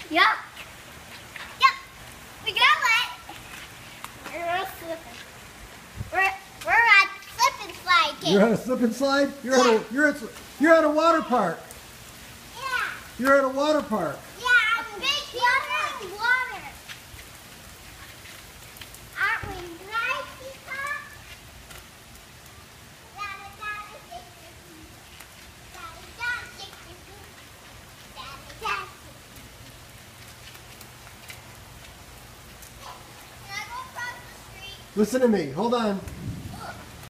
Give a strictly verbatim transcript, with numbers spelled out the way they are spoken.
Yep. Yep. We got it. We're slipping. We're we're at slip and slide game. You're at a slip and slide? You're Yeah. at a you're at you're at a water park. Yeah. You're at a water park. Yeah, I'm big water. water. Aren't we nice, Peacock? Daddy, daddy, daddy, daddy, daddy, daddy, daddy. Can I go across the street? Listen to me. Hold on.